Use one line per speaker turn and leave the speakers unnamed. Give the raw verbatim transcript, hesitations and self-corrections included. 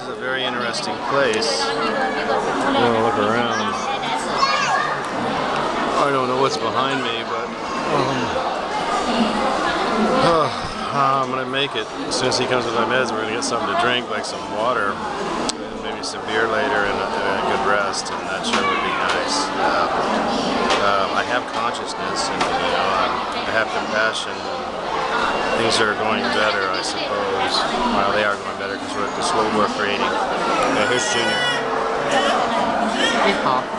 is a very interesting place. I'm gonna look around. I don't know what's behind me, but um, oh, I'm gonna make it. As soon as he comes with my meds, we're gonna get something to drink, like some water, and maybe some beer later, and a, and a good rest, and that sure would be nice. Uh, um, I have consciousness, and you know, I, I have compassion. Things are going better, I suppose. Well, they are going better because we're, that's what we're creating. Uh, here's Junior.
Hey, Paul.